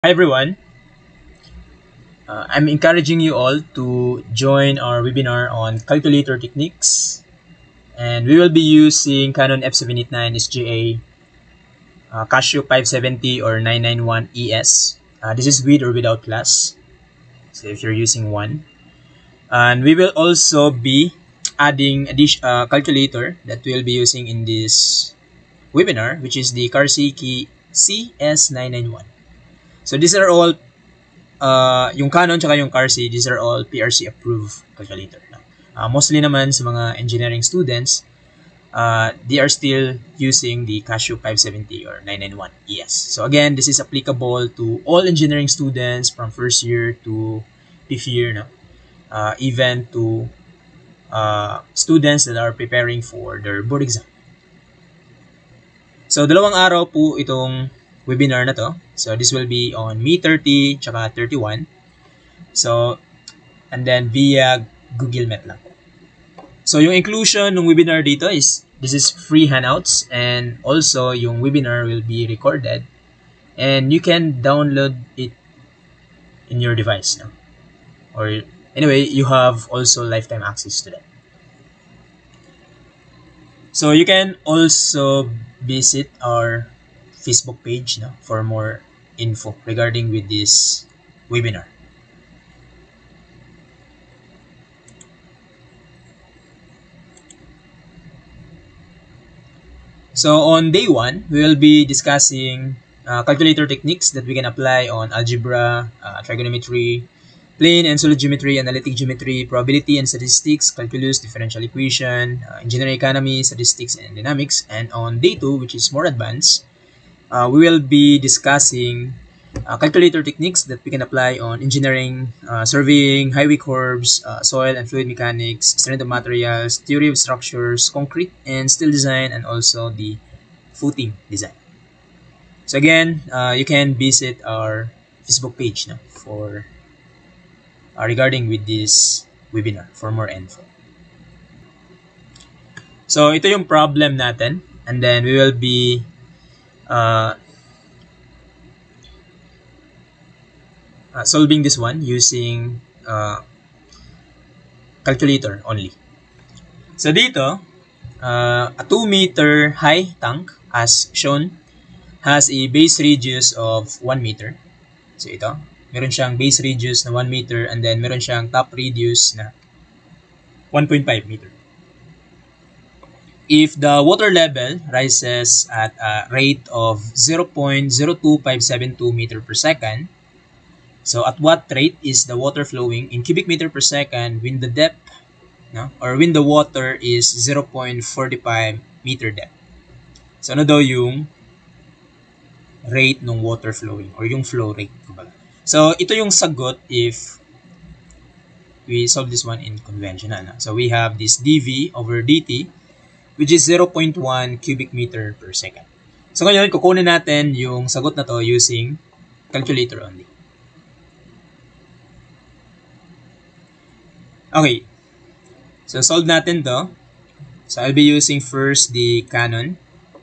Hi everyone. I'm encouraging you all to join our webinar on calculator techniques, and we will be using Canon F789 SGA, Casio 570 or 991 ES. This is with or without class, so if you're using one. And we will also be adding a calculator that we'll be using in this webinar, which is the Karsiki CS991. So these are all yung Canon tsaka yung CARSI, these are all PRC approved calculator. Mostly naman sa mga engineering students, they are still using the Casio 570 or 991 ES. So again, this is applicable to all engineering students from first year to fifth year, no? Even to students that are preparing for their board exam. So dalawang araw po itong webinar na to. So this will be on May 30 tsaka 31. So, and then via Google Meet lang. So yung inclusion ng webinar dito is, this is free handouts, and also yung webinar will be recorded and you can download it in your device. No? Or anyway, you have also lifetime access to that. So you can also visit our Facebook page, no, for more info regarding with this webinar. So on day 1, we will be discussing calculator techniques that we can apply on algebra, trigonometry, plane and solid geometry, analytic geometry, probability and statistics, calculus, differential equation, engineering economy, statistics and dynamics. And on day 2, which is more advanced, we will be discussing calculator techniques that we can apply on engineering, surveying, highway curves, soil and fluid mechanics, strength of materials, theory of structures, concrete and steel design, and also the footing design. So again, you can visit our Facebook page, no, for regarding with this webinar for more info. So ito yung problem natin, and then we will be solving this one using calculator only. So dito, a 2-meter high tank as shown has a base radius of 1 meter. So ito, meron siyang base radius na 1 meter, and then meron siyang top radius na 1.5 meter. If the water level rises at a rate of 0.02572 meter per second, so at what rate is the water flowing in cubic meter per second when the depth, no, or when the water is 0.45 meter depth? So ano daw yung rate ng water flowing or yung flow rate? So ito yung sagot if we solve this one in conventional. No? So we have this dV over dt, which is 0.1 cubic meter per second. So ngayon, kukunin natin yung sagot na to using calculator only. Okay. So solve natin to. So I'll be using first the Canon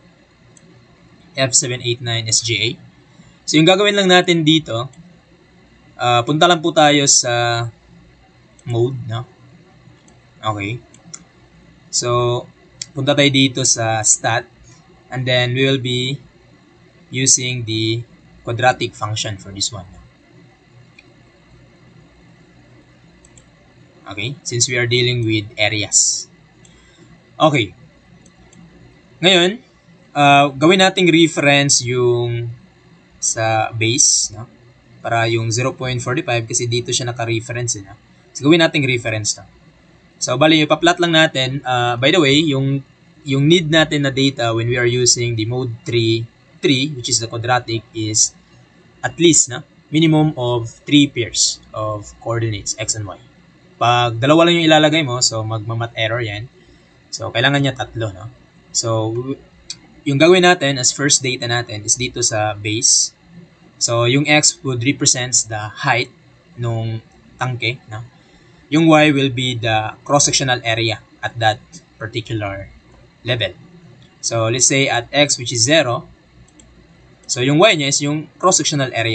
F789 SGA. So yung gagawin lang natin dito, punta lang po tayo sa mode, no? Okay. So punta tayo dito sa stat, and then we will be using the quadratic function for this one. Okay, since we are dealing with areas. Okay. Ngayon, gawin nating reference yung sa base, no? Para yung 0.45 kasi dito siya naka-reference, no? So gawin nating reference, no? So bali, ipa-plot lang natin. By the way, yung need natin na data when we are using the mode 3, which is the quadratic, is at least, no, minimum of 3 pairs of coordinates, x and y. Pag dalawa lang yung ilalagay mo, so magmamat error yan. So kailangan niya 3, no? So yung gagawin natin as first data natin is dito sa base. So yung x would represents the height nung tangke, no? Yung y will be the cross-sectional area at that particular level. So let's say at x, which is 0, so yung y niya is yung cross-sectional area nito.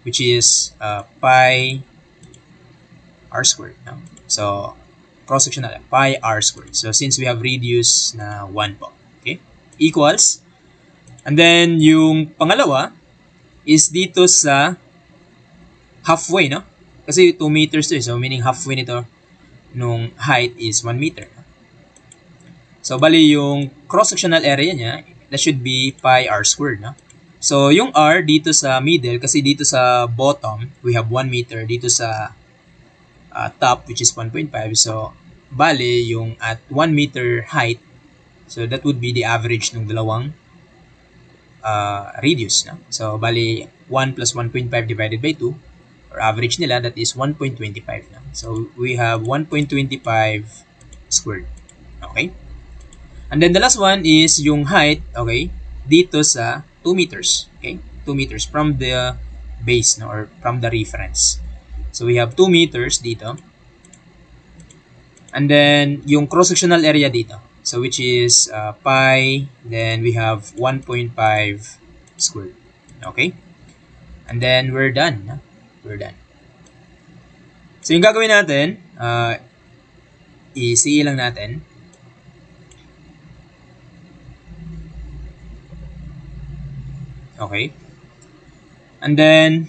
which is pi r squared. No? So, cross-sectional pi r squared. So, since we have radius na 1 po. Okay? Equals. And then, yung pangalawa is dito sa halfway, no? Kasi 2 meters to, so meaning halfway nito nung height is 1 meter. So, bali yung cross-sectional area niya, that should be pi r squared, no? So, yung r dito sa middle, kasi dito sa bottom, we have 1 meter. Dito sa top, which is 1.5. So, bali yung at 1 meter height, so that would be the average ng dalawang radius, no? So, bali 1 plus 1.5 divided by 2, or average nila, that is 1.25. No? So, we have 1.25 squared. Okay? And then the last one is yung height, okay, dito sa 2 meters. Okay? 2 meters from the base, no, or from the reference. So we have 2 meters dito. And then yung cross-sectional area dito. So which is pi, then we have 1.5 squared. Okay? And then we're done. No? We're done. So yung gagawin natin, i-CE lang natin. Okay. And then,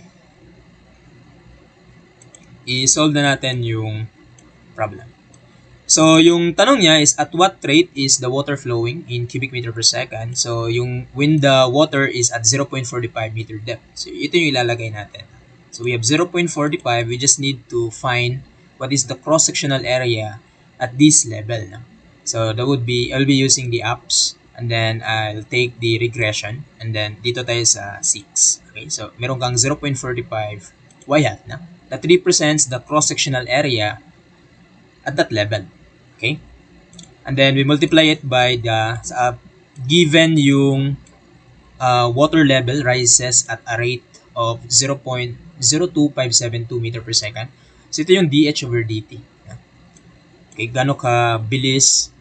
i-solve na natin yung problem. So, yung tanong niya is, at what rate is the water flowing in cubic meter per second? So, when the water is at 0.45 meter depth. So, ito yung ilalagay natin. So, we have 0.45. We just need to find what is the cross-sectional area at this level. No? So, that would be, I'll be using the apps. And then, I'll take the regression. And then, dito tayo sa 6. Okay, so, meron kang 0.45 y-hat na. That represents the cross-sectional area at that level. Okay? And then, we multiply it by the, given yung water level rises at a rate of 0.02572 meter per second. So, ito yung dH over dt. Okay, gano'n ka bilis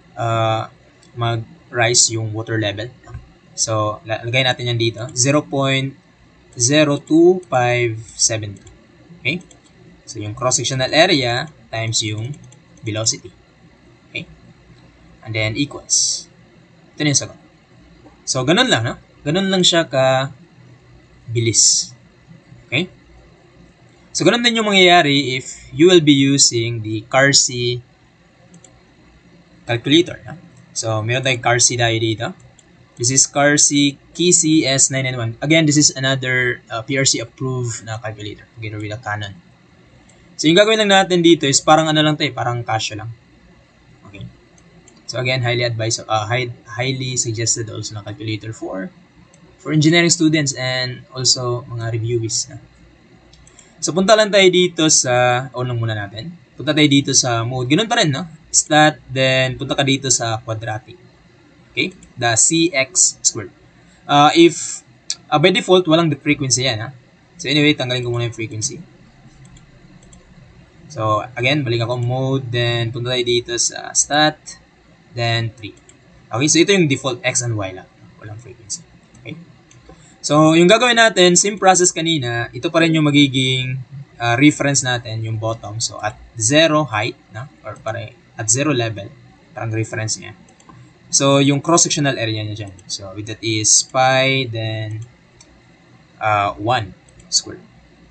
mag-rise yung water level. So, lagay natin yan dito. 0.02572. Okay? So, yung cross-sectional area times yung velocity. Okay? And then, equals. Ito na yung sagot. So, ganun lang, no? Ganun lang siya ka-bilis. Okay? So, ganun din yung mangyayari if you will be using the CARSI calculator. No? So, meron tayong CARSI tayo dito. This is CARSI KC S991. Again, this is another PRC approved na calculator together with a Canon. So, yung gagawin lang natin dito is parang ano lang tayo, parang Casio lang. Okay. So, again, highly suggested also na calculator for engineering students and also mga reviewees. Na. So, punta lang tayo dito sa, muna natin. Punta tayo dito sa mode. Ganun pa rin, no? Stat, then punta ka dito sa quadratic. Okay? The CX squared. If, by default, walang the frequency yan, ha? So, anyway, tanggalin ko muna yung frequency. So, again, balik ako mode, then punta tayo dito sa stat, then 3. Okay, so ito yung default X and Y lang. Walang frequency. Okay? So, yung gagawin natin, same process kanina, ito pa rin yung magiging reference natin, yung bottom. So, at 0 height, no? Or at 0 level, parang reference niya. So, yung cross-sectional area niya dyan. So, that is pi, then 1 squared.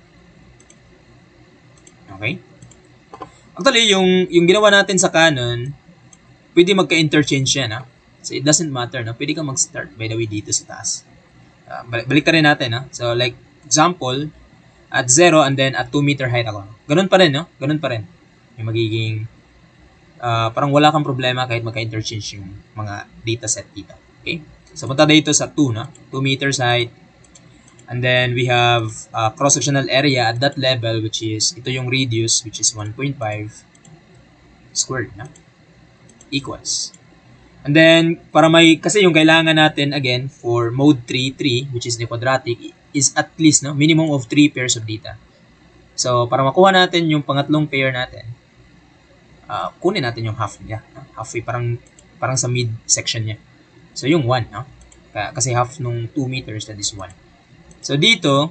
Okay? Actually, yung ginawa natin sa Canon, pwede magka-interchange yan, ha? So, it doesn't matter, no? Pwede ka mag-start, by the way, dito sa taas. Balik rin natin, ha? So, like, example, at 0 and then at 2 meter height ako. Ganun pa rin, no? Ganun pa rin. Yung magiging, parang wala kang problema kahit magka-interchange yung mga data set dito. Okay? So, punta dito sa 2, no? 2 meters height. And then, we have cross-sectional area at that level, which is, ito yung radius, which is 1.5 squared, no? Equals. And then, kasi yung kailangan natin, again, for mode 3, which is the quadratic, is at least, no, minimum of 3 pairs of data. So, para makuha natin yung pangatlong pair natin, kunin natin yung half niya. No? Halfway, parang sa mid-section niya. So, yung 1, no? Kasi half nung 2 meters, that is 1. So, dito,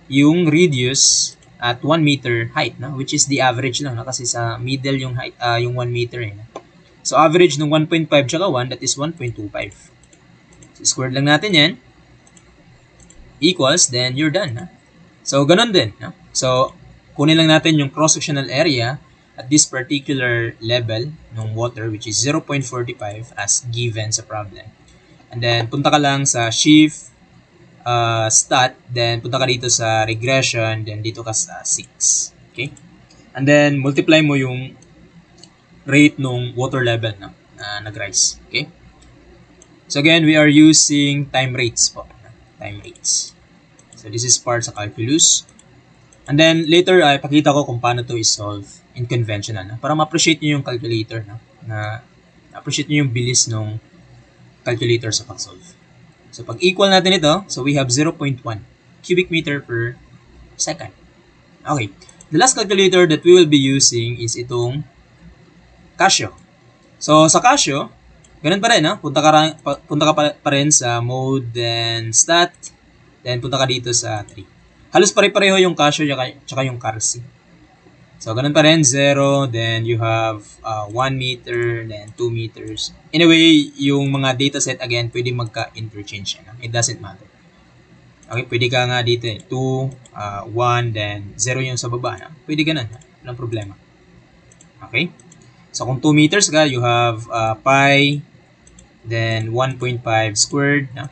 yung radius at 1 meter height, no? Which is the average lang, no? Kasi sa middle yung height, yung 1 meter, eh. No? So, average ng 1.5 tsaka 1, that is 1.25. So, squared lang natin yan. Equals, then you're done, no? So, ganun din, no? So, kunin lang natin yung cross-sectional area at this particular level ng water, which is 0.45 as given sa problem. And then, punta ka lang sa shift, stat, then punta ka dito sa regression, then dito ka sa 6. Okay? And then, multiply mo yung rate ng water level na nag-rise. Okay? So again, we are using time rates po. Time rates. So this is part sa calculus. And then, later, ipakita ko kung paano to i-solve in conventional. Na? Para ma-appreciate nyo yung calculator. Na appreciate nyo yung bilis ng calculator sa pag-solve. So, pag equal natin ito, so we have 0.1 cubic meter per second. Okay. The last calculator that we will be using is itong Casio. So, sa Casio, ganun pa rin, no? Punta ka pa rin sa mode, then stat, then punta ka dito sa 3. Halos pare-pareho yung Casio tsaka yung Carsi. So, ganun pa rin, 0, then you have 1 meter, then 2 meters. Anyway, yung mga dataset, again, pwede magka-interchange. It doesn't matter. Okay, pwede ka nga dito, 2, 1, then 0 yung sa baba. No? Pwede ganun, walang problema. Okay? So, kung 2 meters ka, you have pi, then 1.5 squared, no?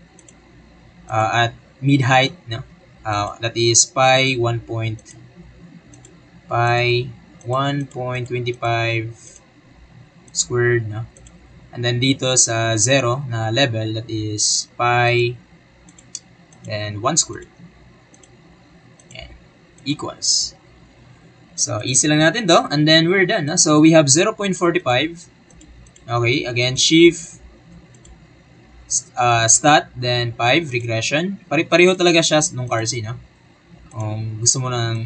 At mid-height, no? That is pi 1.25 squared, no? And then dito sa 0 na level, that is pi then 1 squared. Yan. Equals. So, easy lang natin to. And then, we're done. No? So, we have 0.45. Okay, again, shift stat, then 5, regression. Pareho talaga siya nung Carsi, no? Kung gusto mo ng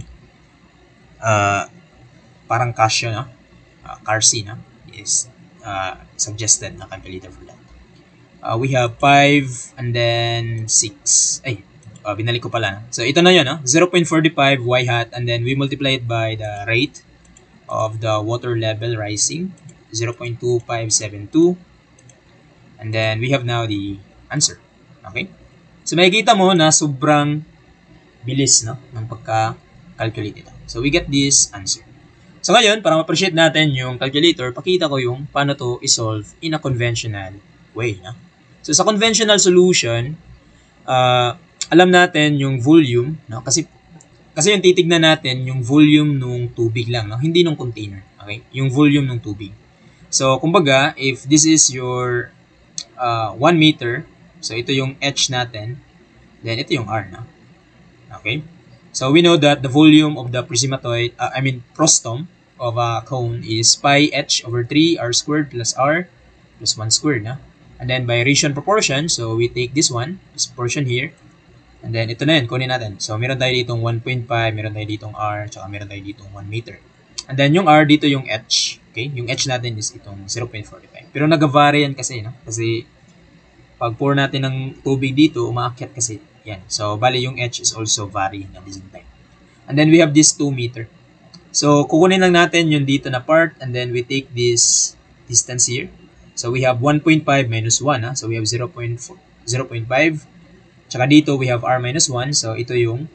parang Casio, no? Carsi, no? Is suggested na calculator for that. We have 5 and then 6. Ay, binalik ko pala. No? So, ito na yun, no? 0.45 y hat, and then we multiply it by the rate of the water level rising, 0.2572. And then, we have now the answer. Okay? So, makikita mo na sobrang bilis, no? Ng pagka-calculate ito. So, we get this answer. So, ngayon, para ma-appreciate natin yung calculator, pakita ko yung paano to i-solve in a conventional way. No? So, sa conventional solution, alam natin yung volume, no? Kasi yung titignan natin yung volume ng tubig lang, no? Hindi ng container. Okay? Yung volume ng tubig. So, kumbaga, if this is your 1 meter, so ito yung H natin, then ito yung R, no? Okay? So, we know that the volume of the frustum of a cone is pi h over 3 r squared plus r plus 1 squared, no? And then, by ratio proportion, so we take this portion here, and then ito na yun, kunin natin. So, meron tayo ditong 1.5, meron tayo ditong r, tsaka meron tayo ditong 1 meter. And then, yung r dito yung h, okay? Yung h natin is itong 0.45. Pero nag-vary yan kasi, no? Kasi, pag pour natin ng tubig dito, umaakyat kasi yan. So, bali yung h is also varying at the same time. And then, we have this 2 meter. So, kukunin lang natin yung dito na part, and then we take this distance here. So, we have 1.5 minus 1. So, we have 0.5. Tsaka dito, we have r minus 1. So, ito yung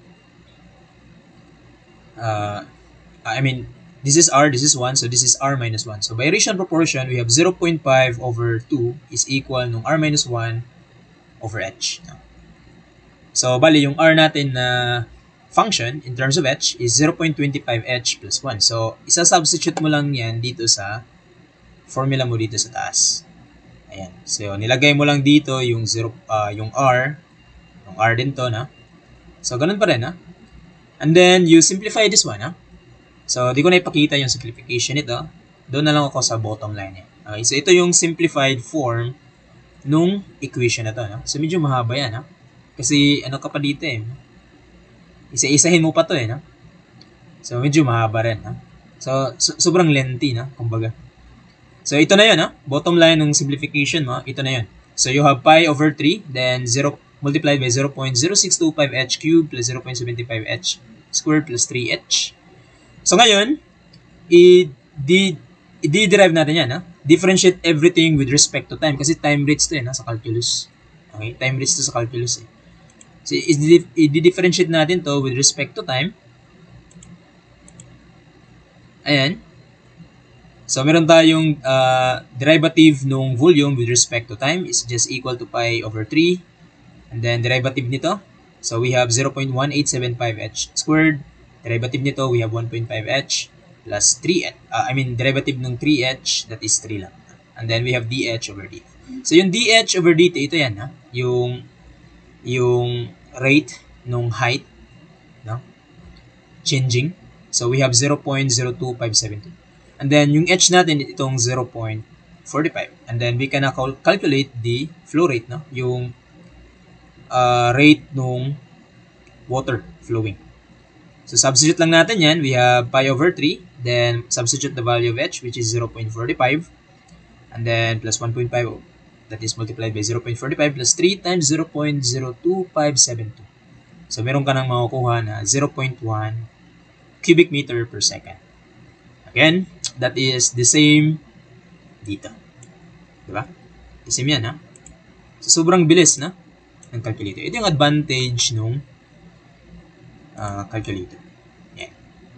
this is r, this is 1. So, this is r minus 1. So, by ratio proportion, we have 0.5 over 2 is equal nung r minus 1 over h. So, bali, yung r natin na function in terms of h is 0.25h plus 1. So, isa-substitute mo lang yan dito sa formula mo dito sa taas. Ayan. So, nilagay mo lang dito yung yung r. Yung r din to, na. So, ganun pa rin, ha? And then, you simplify this one, ha? So, di ko na ipakita yung simplification nito. Doon na lang ako sa bottom line, eh. Okay, so, ito yung simplified form nung equation na to, no? So, medyo mahaba yan, ha? Kasi, ano ka pa dito, eh. Isa-isahin mo pa to, eh, no? So, medyo mahaba rin, ha? So, sobrang lengthy, no? Kumbaga. So, ito na yun, ha? Bottom line ng simplification mo, ito na yun. So, you have pi over 3, then multiplied by 0.0625h cubed plus 0.75h squared plus 3h. So ngayon, i-derive natin yan. Ha? Differentiate everything with respect to time. Kasi time rates to sa calculus. Okay? Time rates to sa calculus. So, i-differentiate natin to with respect to time. Ayan. So, meron tayong derivative nung volume with respect to time is just equal to pi over 3. And then, derivative nito. So, we have 0.1875h squared. Derivative nito, we have 1.5h plus 3h. Derivative ng 3h, that is 3 lang. And then, we have dh over dt. So, yung dh over dt, ito yan, ha? Yung rate nung height, no? Changing. So, we have 0.02572. And then, yung h natin, itong 0.45. And then, we can calculate the flow rate, no? Yung rate nung water flowing. So, substitute lang natin yan. We have pi over 3. Then, substitute the value of h, which is 0.45. And then, plus 1.5. That is multiplied by 0.45 plus 3 times 0.02572. So, meron ka nang makukuha na 0.1 cubic meter per second. Again, that is the same dito. Diba? The same yan, ha? So, sobrang bilis, na? Ng calculator. Ito yung advantage nung calculator. Yeah.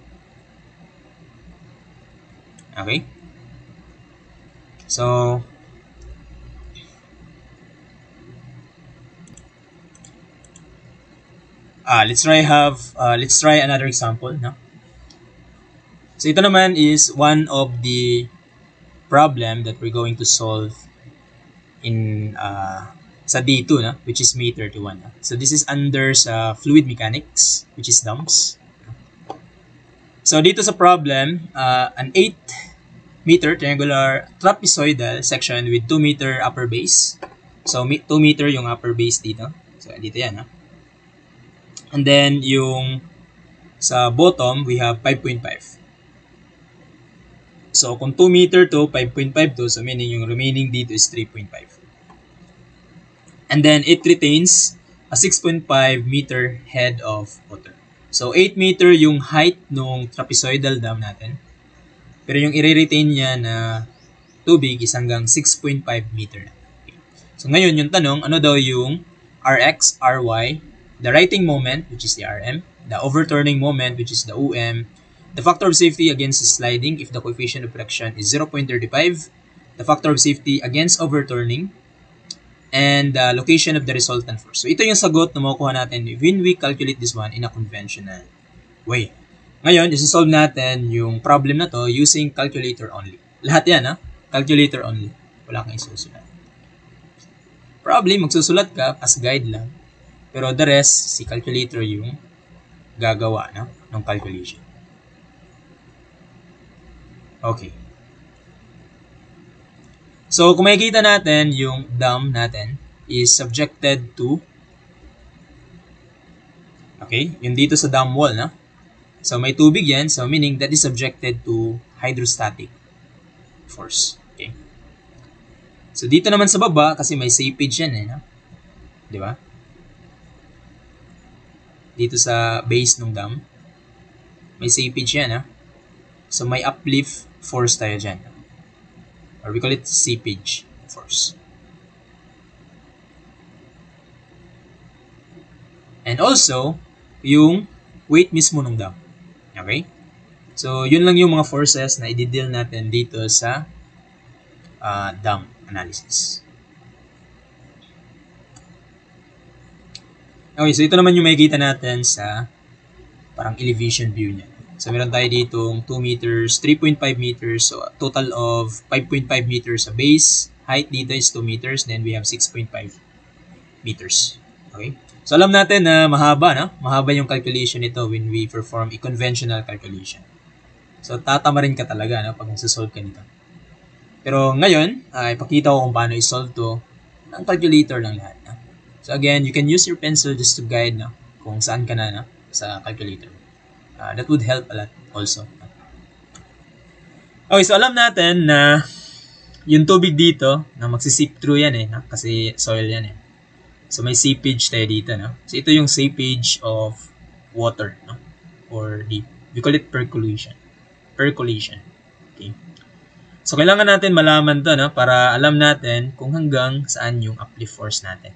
Okay? So, let's try another example, no? So, ito naman is one of the problem that we're going to solve in sa D2, no? Which is May 31. No? So, this is under sa fluid mechanics, which is DUMS. So, dito sa problem, an 8-meter triangular trapezoidal section with 2-meter upper base. So, 2 meter yung upper base dito. So, dito yan, no? And then, yung sa bottom, we have 5.5. So, kung 2 meter to, 5.5 to, so meaning yung remaining dito is 3.5. And then, it retains a 6.5 meter head of water. So, 8 meter yung height nung trapezoidal dam natin. Pero yung i-retain niya na tubig is hanggang 6.5 meter. Okay. So, ngayon yung tanong, ano daw yung Rx, Ry, the righting moment, which is the Rm, the overturning moment, which is the UM, the factor of safety against sliding if the coefficient of friction is 0.35, the factor of safety against overturning, and the location of the resultant force. So, ito yung sagot na makukuha natin when we calculate this one in a conventional way. Ngayon, isi-solve natin yung problem na to using calculator only. Lahat yan, ha? Calculator only. Wala kang isusulat. Probably, magsusulat ka as guide lang. Pero the rest, si calculator yung gagawa, no? Ng calculation. Okay. So, kung makikita natin, yung dam natin is subjected to, okay, yung dito sa dam wall, no? So, may tubig yan. So, meaning that is subjected to hydrostatic force. Okay. So, dito naman sa baba, kasi may seepage yan, no? Di ba? Dito sa base ng dam, may seepage yan, ha? So, may uplift force tayo dyan. Or we call it seepage force. And also, yung weight mismo ng dam. Okay? So, yun lang yung mga forces na i-deal natin dito sa dam analysis. Okay, so ito naman yung makikita natin sa parang elevation view niya. So, meron tayo ditong 2 meters, 3.5 meters, so total of 5.5 meters sa base. Height dito is 2 meters, then we have 6.5 meters. Okay? So, alam natin na mahaba, no? Mahaba yung calculation nito when we perform a conventional calculation. So, tatama rin ka talaga, no? Pag nagsasolve ka nito. Pero ngayon, ipakita ko kung paano i-solve to ng calculator lang lahat. No? So, again, you can use your pencil just to guide, no? Kung saan ka na, no? Sa calculator. That would help a lot also. Okay, so alam natin na yung tubig dito, na magsisip through yan, no? Kasi soil yan, So may seepage tayo dito, no? So ito yung seepage of water, no? Or we call it percolation. Percolation. Okay. So kailangan natin malaman to, no? Para alam natin kung hanggang saan yung uplift force natin.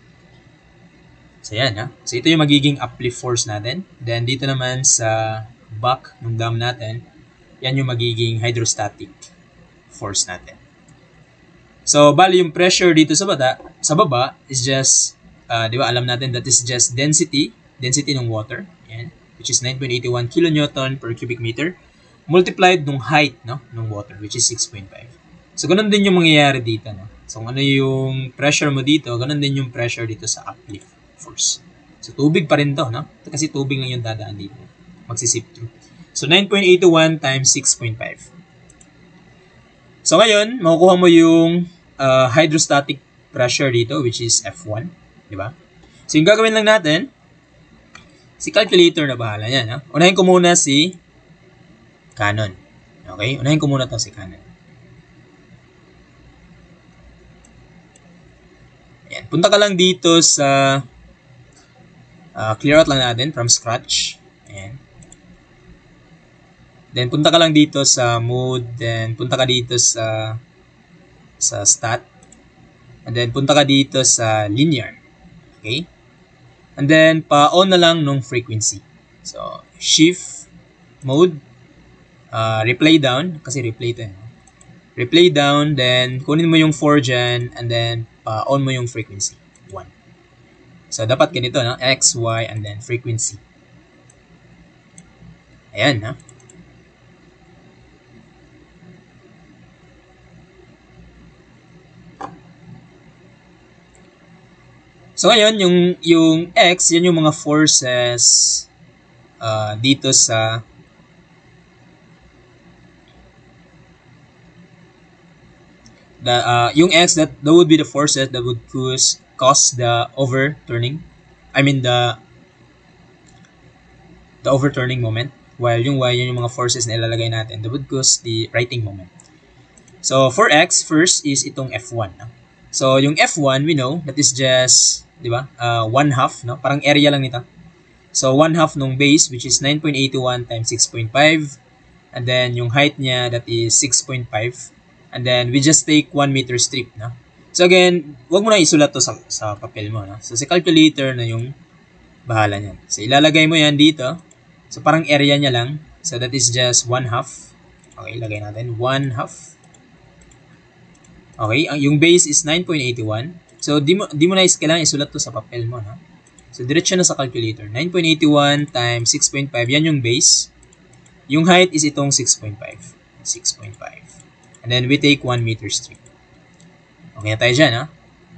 So yan, no? So ito yung magiging uplift force natin. Then dito naman sa back ng dam natin, yan yung magiging hydrostatic force natin. So, bali yung pressure dito sa baba is just, di ba, alam natin that is just density ng water, yan, which is 9.81 kilonewton per cubic meter, multiplied nung height, no, ng water, which is 6.5. So, ganun din yung mangyayari dito, no. So, ano yung pressure mo dito, ganun din yung pressure dito sa uplift force. So, tubig pa rin to, no, kasi tubig lang yung dadaan dito, magsisip through. So, 9.81 times 6.5. So, ngayon, makukuha mo yung hydrostatic pressure dito, which is F1. Di ba? So, yung gagawin lang natin, si calculator na bahala yan. Ha? Unahin ko muna si Canon. Okay? Unahin ko muna to si Canon. Ayan. Punta ka lang dito sa clear out lang natin from scratch. Ayan. Then, punta ka lang dito sa mode. Then, punta ka dito sa stat. And then, punta ka dito sa linear. Okay? And then, pa-on na lang nung frequency. So, shift mode. Replay down. Kasi replay to. Replay down. Then, kunin mo yung 4 dyan. And then, pa-on mo yung frequency. 1. So, dapat ganito, no? X, Y, and then frequency. Ayan, no? So, ngayon, yung X, yan yung mga forces dito sa yung X, that would be the forces that would cause the overturning. I mean, the overturning moment. While yung Y, yan yung mga forces na ilalagay natin that would cause the righting moment. So, for X, first is itong F1. No? So, yung F1, we know, that is just, di ba, 1/2, no? Parang area lang nito. So, 1/2 nung base, which is 9.81 times 6.5. And then, yung height niya, that is 6.5. And then, we just take 1 meter strip, no? So, again, wag mo na isulat to sa papel mo, no? So, si calculator na yung bahala niyan. So, ilalagay mo yan dito. So, parang area niya lang. So, that is just 1/2. Okay, ilagay natin. 1/2. Okay, yung base is 9.81. So, di mo na kailangan isulat to sa papel mo, no? So, diretso na sa calculator. 9.81 times 6.5. Yan yung base. Yung height is itong 6.5. 6.5. And then, we take 1 meter strip. Okay na tayo dyan, ha?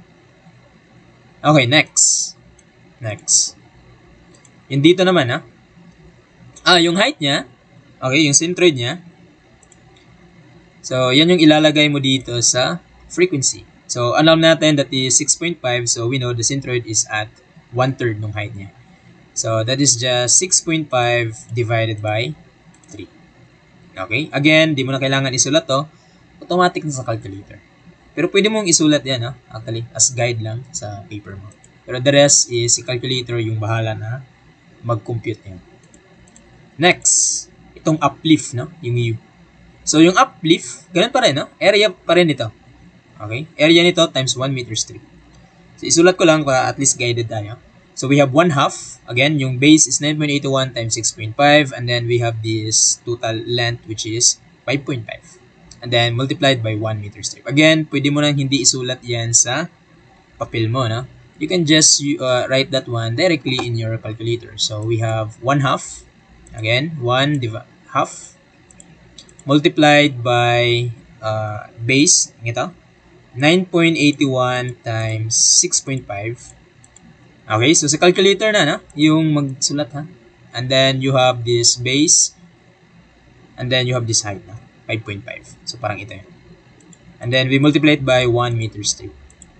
Okay, next. Next. Yung dito naman, ha? Yung height niya. Okay, yung centroid niya. So, yan yung ilalagay mo dito sa frequency. So, alam natin that is 6.5. So, we know the centroid is at 1/3 ng height niya. So, that is just 6.5 divided by 3. Okay? Again, di mo na kailangan isulat to. Automatic na sa calculator. Pero pwede mong isulat yan, no? Actually, as guide lang sa paper mo. Pero the rest is si calculator yung bahala na mag-compute yan. Next, itong uplift, no? Yung U. So, yung uplift, ganun pa rin, no? Area pa rin ito. Okay? Area nito times 1 meter strip. So, isulat ko lang para at least guided tayo. So, we have 1/2. Again, yung base is 9.81 times 6.5. And then, we have this total length which is 5.5. And then, multiplied by 1 meter strip. Again, pwede mo nang hindi isulat yan sa papel mo, no? You can just write that one directly in your calculator. So, we have 1/2. Again, 1/2. Multiplied by base, ito, 9.81 times 6.5. Okay, so sa calculator na, no? Yung magsulat, ha? And then, you have this base. And then, you have this height, no? 5.5. So, parang ito yun. And then, we multiply it by 1 meter strip.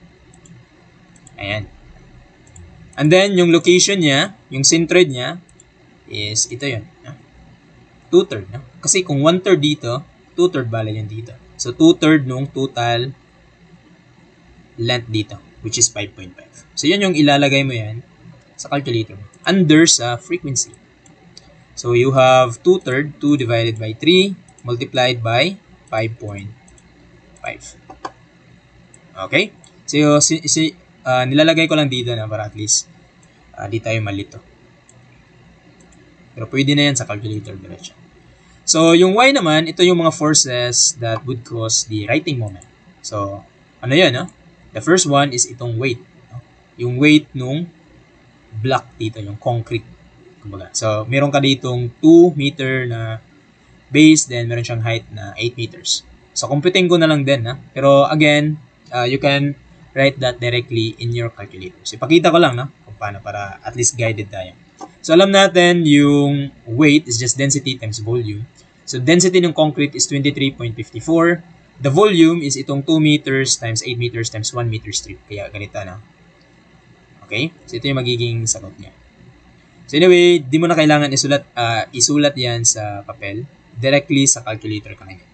Ayan. And then, yung location niya, yung centroid niya, is ito yun. No? 2/3, no? Kasi kung 1/3 dito, 2/3 bala yan dito. So, 2/3 nung total length dito. which is 5.5. So, yan yung ilalagay mo yan sa calculator mo. Under sa frequency. So, you have 2/3, 2 divided by 3, multiplied by 5.5. Okay? So, nilalagay ko lang dito na para at least di tayo malito. Pero pwede na yan sa calculator diretso. So, yung Y naman, ito yung mga forces that would cause the writing moment. So, ano yan, no? The first one is itong weight. No? Yung weight nung block dito, yung concrete. Kumbaga. So, meron ka ditong 2 meter na base, then meron siyang height na 8 meters. So, computing ko na lang din, ha? Pero again, you can write that directly in your calculator. So, ipakita ko lang, no? Kung paano para at least guided tayo. So, alam natin yung weight is just density times volume. So, density ng concrete is 23.54. The volume is itong 2 meters times 8 meters times 1 meter strip. Kaya ganito na. Okay? So, ito yung magiging sagot niya. So, anyway, di mo na kailangan isulat yan sa papel. Directly sa calculator ka ngayon.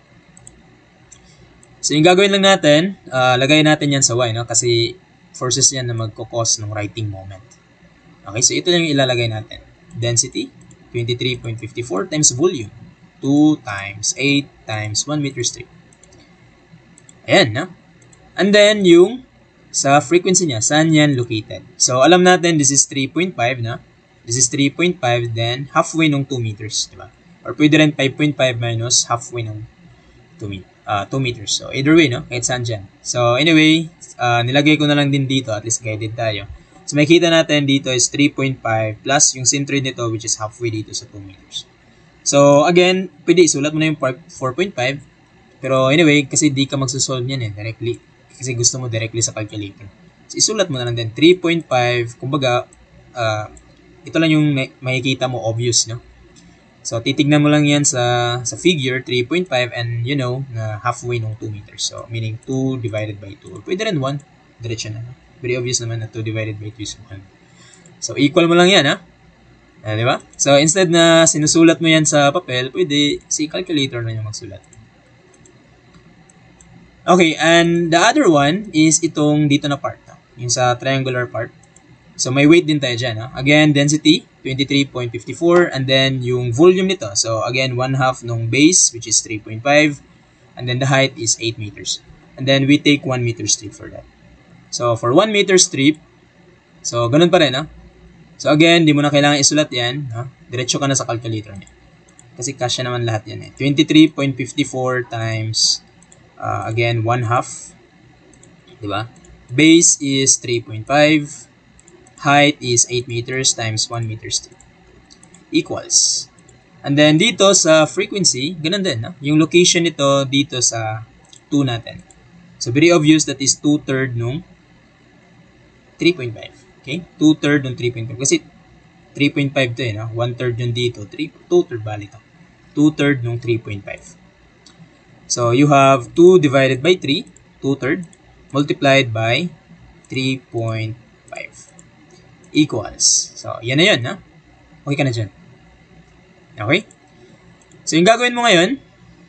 So, yung gagawin lang natin, lagay natin yan sa Y, no? Kasi forces yan na magkakos ng writing moment. Okay, so ito lang yung ilalagay natin. Density, 23.54 times volume. 2 times 8 times 1 meter strip. Ayan, no? And then, yung sa frequency niya, saan yan located? So, alam natin, this is 3.5, no? This is 3.5, then halfway ng 2 meters, diba? Or pwede rin 5.5 minus halfway ng 2 meters. So, either way, no? Kahit saan dyan. So, anyway, nilagay ko na lang din dito, at least guided tayo. So, makikita natin dito is 3.5 plus yung centroid nito, which is halfway dito sa 2 meters. So, again, pwede isulat mo na yung 4.5. Pero anyway, kasi di ka magsusolve yan directly. Kasi gusto mo directly sa calculator. So, isulat mo na lang din 3.5. Kumbaga, ito lang yung makikita mo obvious, no? So, titignan mo lang yan sa figure, 3.5, and you know, na halfway ng 2 meters. So, meaning 2 divided by 2. Pwede rin 1. Diretso na. Very obvious naman na 2 divided by 2 is 1. So, equal mo lang yan, ha? Diba? So, instead na sinusulat mo yan sa papel, pwede si calculator na yung magsulat. Okay, and the other one is itong dito na part. No? Yung sa triangular part. So, may weight din tayo dyan. No? Again, density, 23.54. And then, yung volume nito. So, again, 1/2 nung base, which is 3.5. And then, the height is 8 meters. And then, we take 1 meter strip for that. So, for 1 meter strip, so, ganun pa rin, no? So, again, di mo na kailangan isulat yan. No? Diretso ka na sa calculator niya. Kasi kasya naman lahat yan. 23.54 times, again, 1/2. Diba? Base is 3.5. Height is 8 meters times 1 meter strip. Equals. And then, dito sa frequency, ganun din. No? Yung location nito dito sa 2 natin. So, very obvious that is 2/3 nung 3.5. Okay? 2/3 ng 3.5. Kasi 3.5 to no? 1/3 yung dito. 2/3 bali to. 2/3 ng 3.5. So, you have 2 divided by 3, 2/3, multiplied by 3.5 equals. So, yan na yun, ha? Okay ka na dyan. Okay? So, yung gagawin mo ngayon,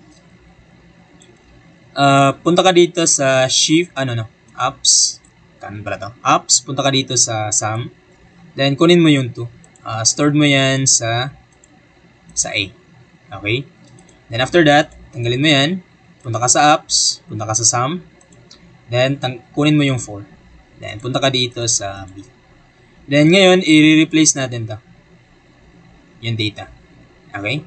punta ka dito sa shift, apps, kanan pala to, apps, punta ka dito sa sum, then kunin mo yung 2, stored mo yan sa A, okay? Then after that, tanggalin mo yan, punta ka sa apps, punta ka sa sum, then kunin mo yung 4, then punta ka dito sa B. Then ngayon, i-replace natin to, yung data, okay?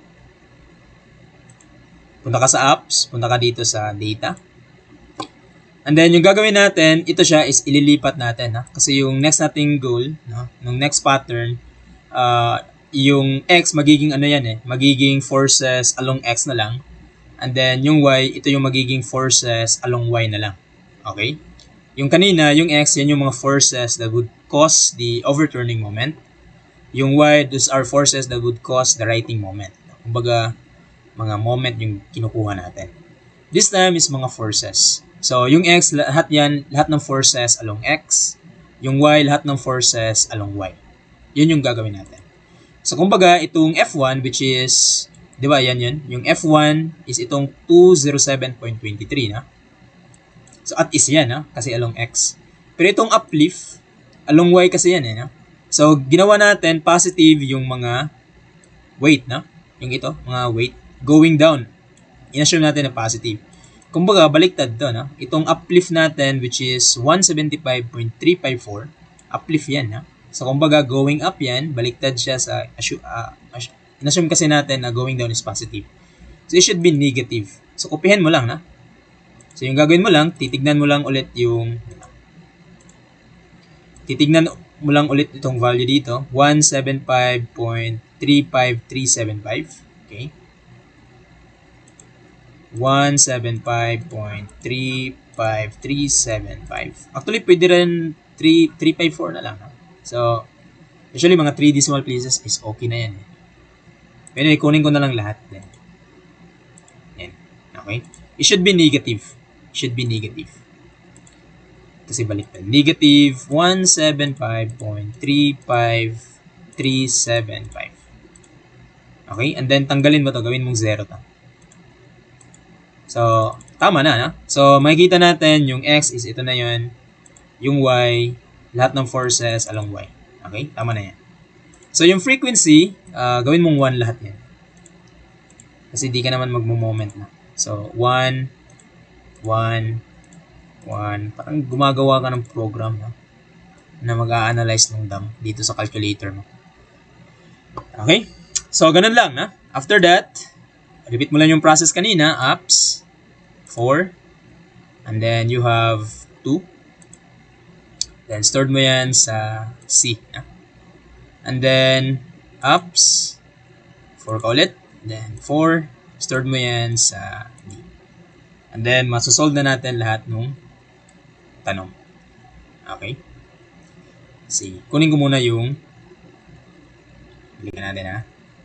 Punta ka sa apps, punta ka dito sa data. And then, yung gagawin natin, ito siya is ililipat natin. Ha? Kasi yung next nating goal, no? Nung next pattern, yung X, magiging magiging forces along X na lang. And then, yung Y, ito yung magiging forces along Y na lang. Okay? Yung kanina, yung X, yan yung mga forces that would cause the overturning moment. Yung Y, those are forces that would cause the writing moment. Kumbaga, mga moment yung kinukuha natin. This time is mga forces. So, yung X, lahat ng forces along X. Yung Y, lahat ng forces along Y. Yun yung gagawin natin. So, kumbaga, itong F1, which is, di ba, yan yun? Yung F1 is itong 207.23, na? So, at is yan, no? Kasi along x. Pero itong uplift, along y kasi yan, no? So, ginawa natin positive yung mga weight, no? Yung ito, mga weight, going down. In-assume natin na positive. Kumbaga, baliktad to, no? Itong uplift natin, which is 175.354, uplift yan, no? So, kumbaga, going up yan, baliktad siya sa, in-assume kasi natin na going down is positive. So, it should be negative. So, kopihan mo lang, no? So, yung gagawin mo lang, titignan mo lang ulit itong value dito, 175.35375, okay? 175.35375. Actually, pwede rin 354 na lang. No? So, usually mga 3 decimal places is okay na yan. Pero kunin ko na lang lahat. Then. Yan. Okay? It should be negative. Kasi baliktad. Negative 175.35375. Okay? And then, tanggalin mo to. Gawin mong 0 to. So, tama na, no? So, makikita natin yung x is ito na yun. Yung y, lahat ng forces along y. Okay? Tama na yan. So, yung frequency, gawin mong 1 lahat yan. Kasi di ka naman magmo-moment na. So, 1, 1, 1. Parang gumagawa ka ng program, no? Na mag-a-analyze ng DAM dito sa calculator mo. Okay? So, ganun lang, no? After that, repeat mo lang yung process kanina. Ups, 4. And then, you have 2. Then, stored mo yan sa C. No? And then, ups, 4 ka ulit. Then, 4. Stored mo yan sa D. And then, masosolve na natin lahat ng tanong. Okay? See, kunin ko muna yung balikan natin, ha?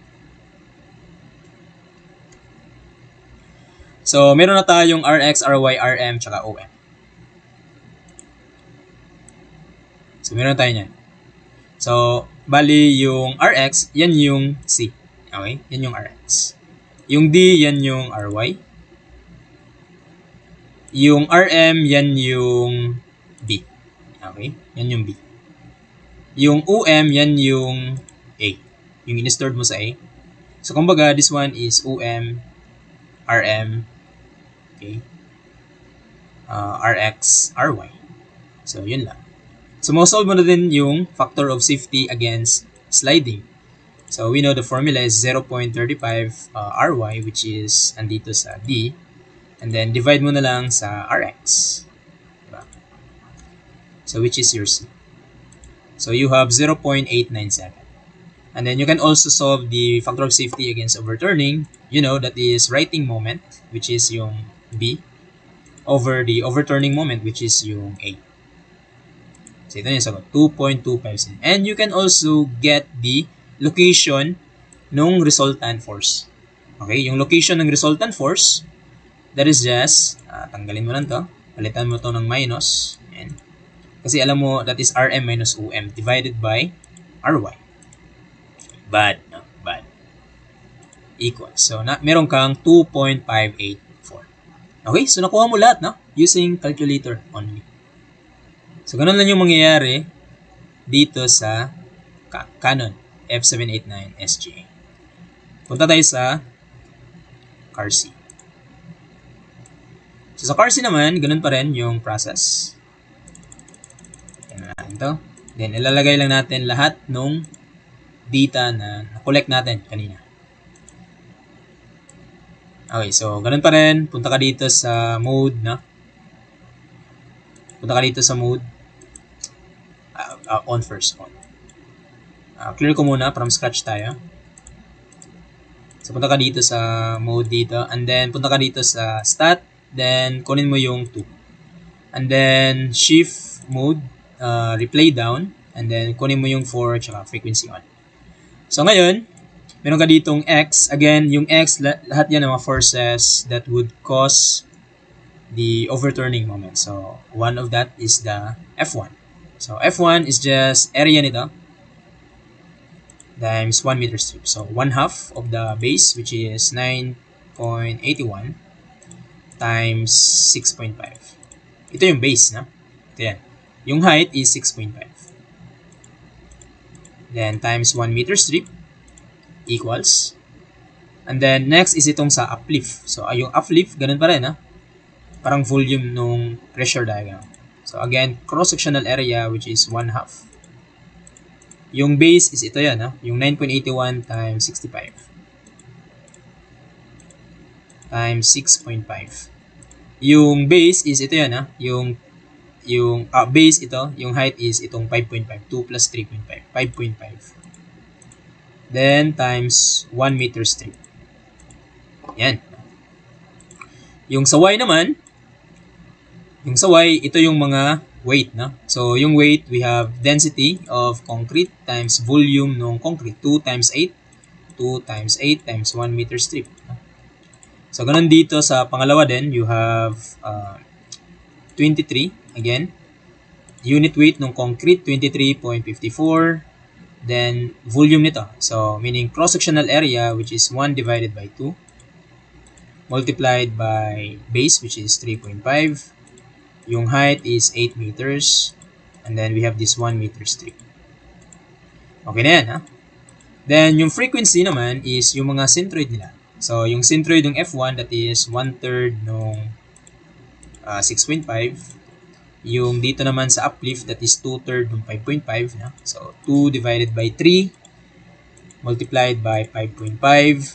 So, meron na tayong Rx, Ry, Rm, tsaka OM. So, meron na tayo niyan. So, bali yung Rx, yan yung C. Okay? Yan yung Rx. Yung D, yan yung Ry. Yung Rm, yan yung B. Okay? Yan yung B. Yung OM, yan yung A. Yung in-stored mo sa A. So, kumbaga, this one is OM, Rm, okay, Rx, Ry. So, yun lang. So, masolve mo na din yung factor of safety against sliding. So, we know the formula is 0.35 Ry, which is andito sa D. And then, divide mo na lang sa Rx. Diba? So, which is your C. So, you have 0.897. And then, you can also solve the factor of safety against overturning. You know, that is writing moment, which is yung B, over the overturning moment, which is yung A. So, ito yung sagot, 2.257. And you can also get the location ng resultant force. Okay, yung location ng resultant force, that is just, tanggalin mo lang to, palitan mo to ng minus, and, kasi alam mo, that is Rm minus OM divided by Ry. Bad. Equal. So, meron kang 2.584. Okay? So, nakuha mo lahat, no? Using calculator only. So, ganun lang yung mangyayari dito sa Canon F789 SGA. Punta tayo sa CAR-C. So, sa CAR-C naman, ganun pa rin yung process. Yan na natin to. Then, ilalagay lang natin lahat nung data na na-collect natin kanina. Okay, so ganun pa rin. Punta ka dito sa mode, no? Punta ka dito sa mode. On first, on. Clear ko muna, from scratch tayo. So, punta ka dito sa mode dito. And then, punta ka dito sa stat. Then, kunin mo yung 2. And then, shift mode, replay down. And then, kunin mo yung 4, tsaka frequency on. So, ngayon, meron ka ditong X. Again, yung X, lahat yan ng mga forces that would cause the overturning moment. So, one of that is the F1. So, F1 is just area nito times 1 meter strip. So, 1/2 of the base, which is 9.81 times 6.5. ito yung base, no? Ito yan. Yung height is 6.5. Then, times 1 meter strip equals. And then, next is itong sa uplift. So, yung uplift, ganun pa rin, ha? Parang volume nung pressure diagram. So, again, cross-sectional area, which is 1/2. Yung base is ito yan, ha? Yung 9.81 times 65. Times 6.5. Yung base is ito yan, ha? Yung base ito, yung height is itong 5.5. 2 plus 3.5. 5.5. Then, times 1 meter strip. Yan. Yung sa Y naman, yung sa Y, ito yung mga weight, no? So, yung weight, we have density of concrete times volume ng concrete. 2 times 8. 2 times 8 times 1 meter strip. So, ganun dito sa pangalawa din, you have 23. Again, unit weight ng concrete, 23.54. Then, volume nito. So, meaning cross-sectional area, which is 1 divided by 2. Multiplied by base, which is 3.5. Yung height is 8 meters. And then, we have this 1 meter strip. Okay na yan, ha? Then, yung frequency naman is yung mga centroid nila. So, yung centroid ng F1, that is 1/3 nung 6.5. Yung dito naman sa uplift, that is 2/3 ng 5.5. Na? So, 2 divided by 3 multiplied by 5.5.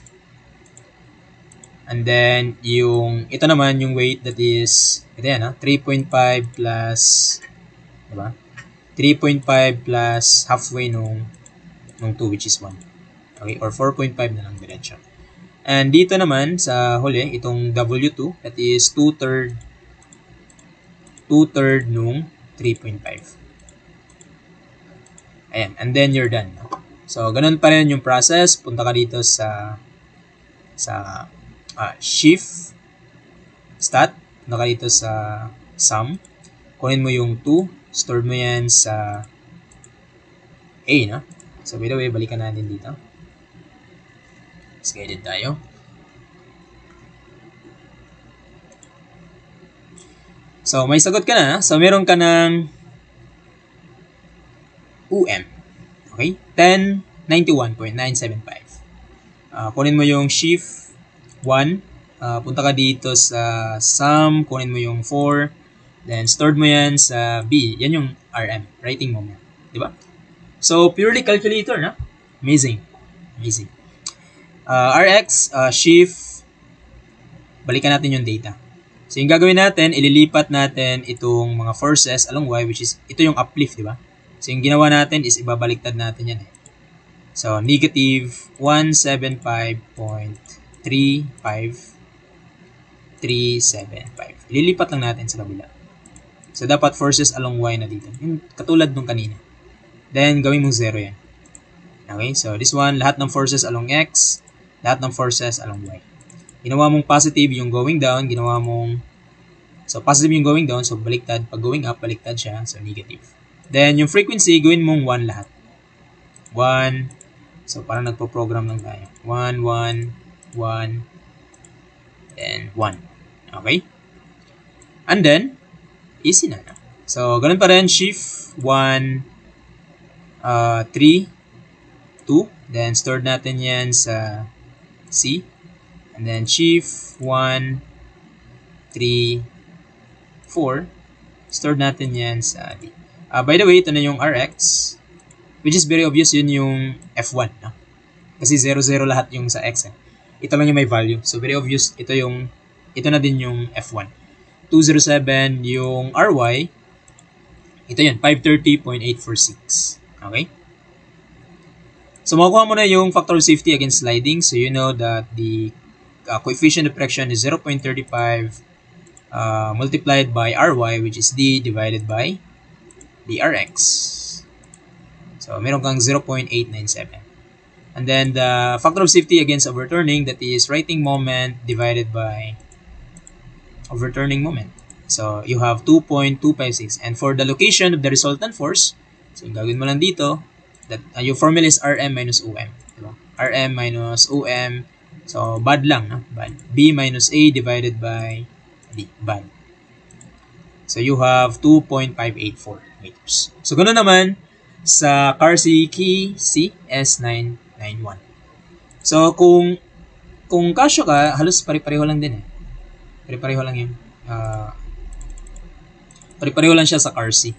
And then, ito naman, yung weight, that is, ito yan, 3.5 plus, diba? 3.5 plus halfway nung 2, which is 1. Okay, or 4.5 na lang diretso. And dito naman, sa huli, itong W2, that is 2/3 nung 3.5. Ayan, and then you're done. So, ganun pa rin yung process. Punta ka dito sa shift, stat, punta ka dito sa sum, kunin mo yung 2, store mo yan sa A, no? So, by the way, balikan natin dito. Let's guided tayo. So, may sagot ka na. So, meron ka ng UM. Okay? 1091.975. Kunin mo yung shift 1. Punta ka dito sa sum. Kunin mo yung 4. Then, stored mo yan sa B. Yan yung RM. Writing moment. Diba? So, purely calculator, na? Amazing. Amazing. RX, shift. Balikan natin yung data. So, yung gagawin natin, ililipat natin itong mga forces along Y, which is, ito yung uplift, di ba? So, yung ginawa natin is ibabaliktad natin yan. So, negative 175.35375. Ililipat lang natin sa kabila. So, dapat forces along Y na dito. Yung katulad nung kanina. Then, gawin mong 0 yan. Okay? So, this one, lahat ng forces along X, lahat ng forces along Y. Ginawa mong positive yung going down, ginawa mong, so positive yung going down, so baliktad. Pag going up, baliktad siya, so negative. Then, yung frequency, gawin mong 1 lahat. 1, so parang nagpo-program lang tayo. 1, 1, 1, then 1. Okay? And then, easy na. So, ganun pa rin, shift 1, 3, 2, then stored natin yan sa C. And then shift 1, 3, 4. Stored natin yan sa D. By the way, ito na yung RX. Which is very obvious, yun yung F1. No? Kasi 0, 0 lahat yung sa X. Ito lang yung may value. So very obvious, ito na din yung F1. 207 yung RY. Ito yun, 530.846. Okay? So makuha mo na yung factor of safety against sliding. So you know that the coefficient of friction is 0.35 multiplied by Ry, which is D divided by dRx. So, meron kang 0.897. And then, the factor of safety against overturning, that is writing moment divided by overturning moment. So, you have 2.256. And for the location of the resultant force, so, yung gagawin mo lang dito, that yung formula is Rm minus UM. Diba? Rm minus UM. So, bad lang. No? Bad. B minus A divided by D. Bad. So you have 2.584 meters. So ganoon naman sa Carsey Key CS991. So kung Casio ka, halos pare-pareho lang din eh. Pare-pareho lang yun. Pare-pareho lang siya sa Carsey.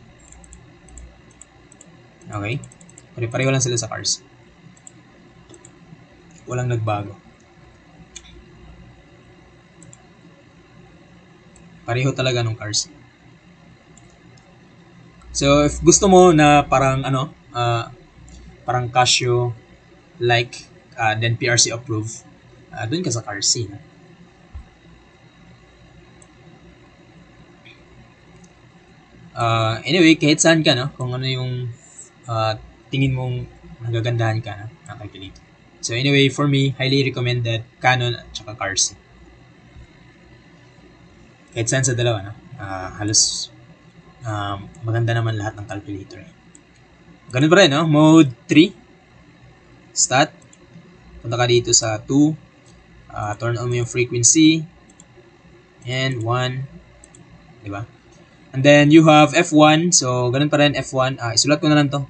Okay? Pare-pareho lang sila sa Carsey. Walang nagbago. Pareho talaga nung Carsey. So if gusto mo na parang parang Casio like then PRC approved, dun ka sa Carsey. No? Anyway, kahit saan ka, no? Kung ano yung tingin mong nagagandahan ka, no? Na calculator. So anyway, for me, highly recommended Canon at saka Carsey. Kahit saan sa dalawa, no? Halos maganda naman lahat ng calculator. Ganun pa rin, no? Mode 3. Start. Punta ka dito sa 2. Turn on mo yung frequency. And 1. Diba? And then you have F1. So, ganun pa rin F1. Isulat ko na lang to.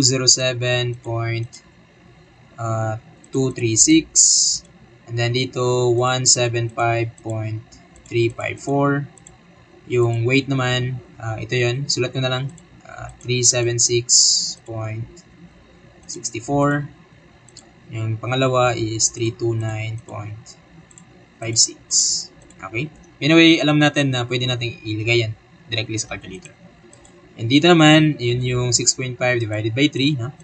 207.236. And then dito 175.354. Yung weight naman, ito yun. Sulat ko na lang. 376.64. Yung pangalawa is 329.56. Okay? Anyway, alam natin na pwede natin ilagay yan directly sa calculator. And dito naman, yun yung 6.5 divided by 3. No?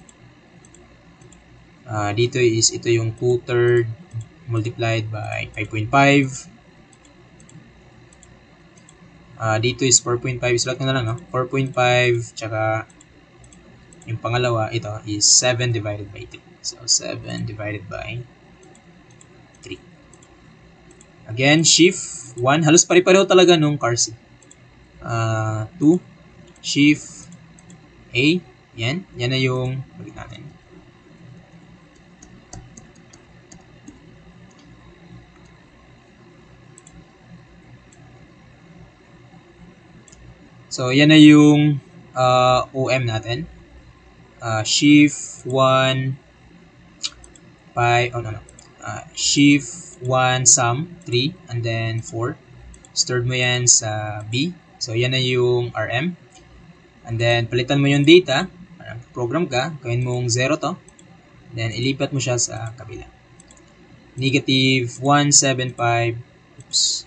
Dito is ito yung 2/3 multiplied by 5.5. Dito is 4.5. Sulat ko na lang, no? 4.5, tsaka yung pangalawa, ito is 7 divided by 3. So, 7 divided by 3. Again, shift 1. Halos pare-pareho talaga nung Carsey. 2. Shift A. Yan. Yan na yung bagay natin. So, yan na yung OM natin. Shift 1 shift 1 sum 3 and then 4. Stored mo yan sa B. So, yan na yung RM. And then, palitan mo yung data. Program ka. Gawin mong 0 to. Then, ilipat mo siya sa kabila. Negative 175. Oops.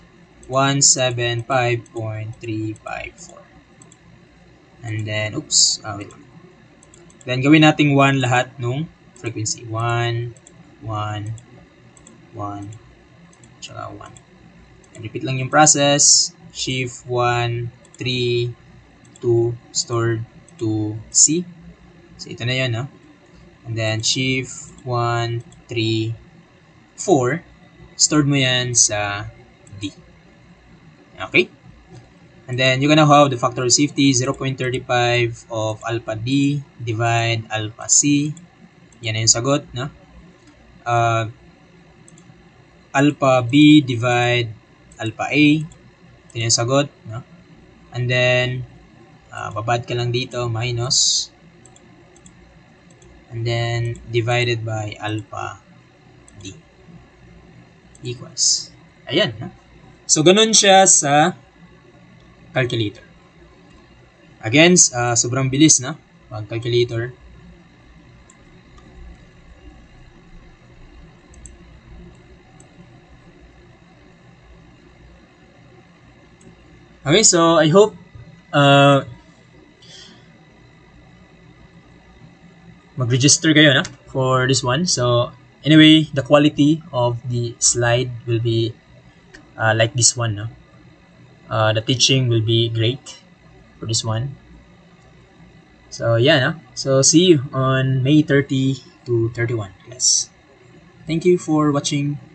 175.354. And then, oops. Wait lang. Then, gawin nating 1 lahat nung frequency. 1, 1, 1, tsaka 1. And repeat lang yung process. Shift 1, 3, 2, stored to C. So, ito na yun, no? And then, shift 1, 3, 4. Stored mo yan sa D. Okay? And then, you're gonna have the factor of safety, 0.35 of alpha D divide alpha C. Yan na yung sagot, no? Alpha B divide alpha A. Ito yung sagot, no? And then, babad ka lang dito, minus. And then, divided by alpha D. Equals. Ayan, no? So, ganun siya sa calculator. Again, sobrang bilis, no? Pag calculator. Okay, so I hope mag-register kayo na for this one. So anyway, the quality of the slide will be like this one. No? The teaching will be great for this one. So yeah, no? So see you on May 30 to 31 class. Thank you for watching.